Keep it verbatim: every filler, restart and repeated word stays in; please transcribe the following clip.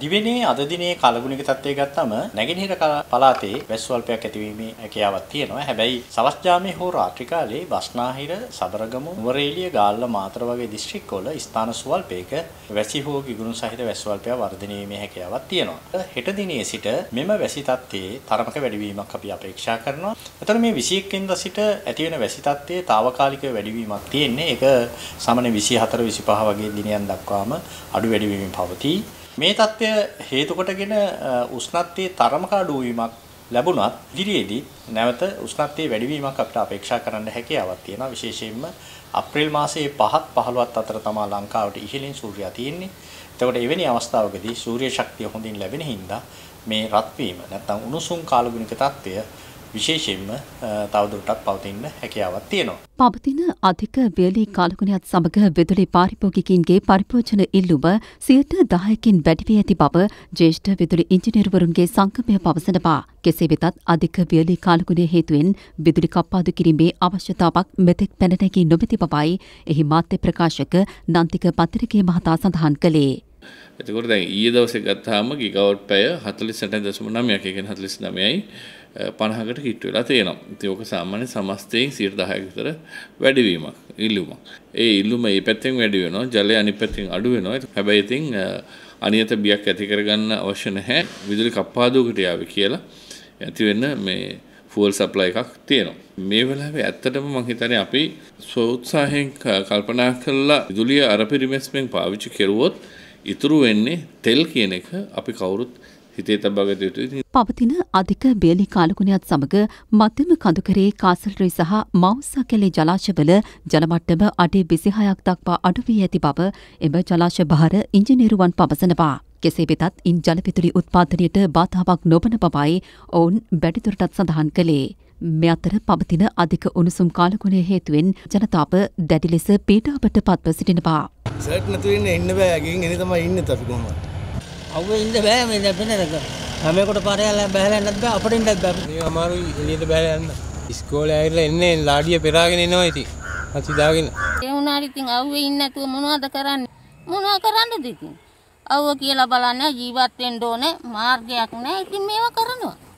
දිවෙනේ අද දිනේ කාලගුණික තත්ත්වය ගත්තම නැගෙනහිර පළාතේ වැසි ස්වල්පයක් ඇතිවීමේ හැකියාවක් තියෙනවා. හැබැයි සවස් යාමේ හෝ රාත්‍රී කාලේ බස්නාහිර, සබරගමු, නුවරඑළිය, ගාල්ල, මාතර වගේ දිස්ත්‍රික්කවල ස්ථාන ස්වල්පයක වැසි හෝ ගිගුරුන් සහිත වැසි ස්වල්පයක් වර්ධනය වීමේ හැකියාවක් තියෙනවා. හෙට දිනේ සිට මෙම වැසි තත්ත්වයේ තරමක වැඩිවීමක් අපි අපේක්ෂා කරනවා. එතකොට මේ විසි එක් වෙනිදා සිට ඇති වෙන වැසි තත්ත්වයේ తాවකාලික වැඩිවීමක් තියෙන්නේ. ඒක සාමාන්‍ය විසි හතර විසි පහ වගේ දිනයන් දක්වාම අඩු වැඩි වීමෙන් පවතී. මේ தත්ත්වය හේතු කොටගෙන උෂ්ණත්වයේ තරමක අඩු වීමක් ලැබුණත් ඉදිරියේදී නැවත උෂ්ණත්වයේ වැඩිවීමක් අපිට අපේක්ෂා කරන්න හැකියාවක් තියෙනවා. විශේෂයෙන්ම අප්‍රේල් මාසයේ පහත් පහළොවත් අතර තමයි ලංකාවට ඉහළින් සූර්යයා තියෙන්නේ. එතකොට එවැනි අවස්ථාවකදී සූර්ය ශක්තිය හොඳින් ලැබෙන හින්දා මේ රත් වීම නැත්නම් උණුසුම් කාලගුණික තත්ත්වය විශේෂයෙන්ම තවදුරටත් පවතින්න හැකියාවක් තියෙනවා. පවතින අධික වේලී කාලගුණයත් සමග විදුලි පාරිභෝගිකයින්ගේ පරිභෝජන ඉල්ලුම සියයට දහයකින් වැඩි වී ඇති බව ජ්‍යෙෂ්ඨ විදුලි ඉංජිනේරුවරුන්ගේ සංගමය පවසනවා. කෙසේ වෙතත් අධික වේලී කාලගුණය හේතුවෙන් විදුලි කප්පාදු කිරීමේ අවශ්‍යතාවක් මෙතෙක් පැන නැගී නොමැති බවයි එහි මාධ්‍ය ප්‍රකාශක නන්තික පත්‍රිකේ මහතා සඳහන් කළේ. එතකොට දැන් ඊයේ දවසේ ගත්තාම ගිගාවට් පැය හතළිස් අටයි දශම නවයක්, ඒ කියන්නේ හතළිස් නවයයි පනහකට කිට්ටු වෙලා තියෙනවා. ඉතින් ඕක සාමාන්‍ය සමස්තයෙන් සියයට දහයක විතර වැඩිවීමක්, ඉල්ලුමක්. ඒ ඉල්ලුම මේ පැත්තෙන් වැඩි වෙනවා, ජලය අනිත් පැත්තෙන් අඩු වෙනවා. හැබැයි ඉතින් අනියත බියක් ඇති කරගන්න අවශ්‍ය නැහැ. විදුලි කප්පාදුවකට යාවි කියලා ඇති වෙන්න මේ ෆුවල් සප්ලයි එකක් තියෙනවා. මේ වෙලාවේ ඇත්තටම මම හිතන්නේ අපි ස්වෝත්සාහයෙන් කල්පනා කරලා විදුලිය අර පරිමැස්මෙන් පාවිච්චි කරුවොත් ඉතුරු වෙන්නේ තෙල් කියන එක අපි කවුරුත් හිතේ තබා ගත යුතුයි. පවතින අධික බේලි කාලගුණයත් සමග මධ්‍යම කඳුකරේ කාසල්රි සහ මවුස්සා කැලේ ජලාශවල ජල මට්ටම අඩි විසිහයක් දක්වා අඩු වී ඇති බව එම ජලාශ භාර ඉංජිනේරුවන් පවසනවා. කෙසේ වෙතත් ඉන් ජල විදුලි උත්පාදනයට බාධාවක් නොවන බවයි ඔවුන් වැඩිදුරටත් සඳහන් කළේ. මේ අතර පවතින අධික උණුසුම් කාලගුණය හේතුවෙන් ජනතාව දැඩි ලෙස පීඩාවට පත්ව සිටිනවා. සර්ට් නැතුව ඉන්න ඉන්න බෑ. ගිහින් එනේ තමයි ඉන්නේ අපි කොහොමද? අවුවේ ඉන්න බෑ මේ දැපෙනරක. හැමෙකට පාරයලා බහැලා යන්නත් බෑ අපිට ඉන්නත් බෑ. මේ අමාරුයි එළියට බහැලා යන්න. ඉස්කෝලේ ඇවිල්ලා එන්නේ ලාඩිය පෙරාගෙන එනවා ඉතින්. අසි දාගෙන. ඒ වුණාට ඉතින් අවුවේ ඉන්න නැතුව මොනවද කරන්නේ? මොනවා කරන්නද ඉතින්? අවුව කියලා බලන්නේ ජීවත් වෙන්න ඕනේ මාර්ගයක් නැහැ. ඉතින් මේවා කරනවා.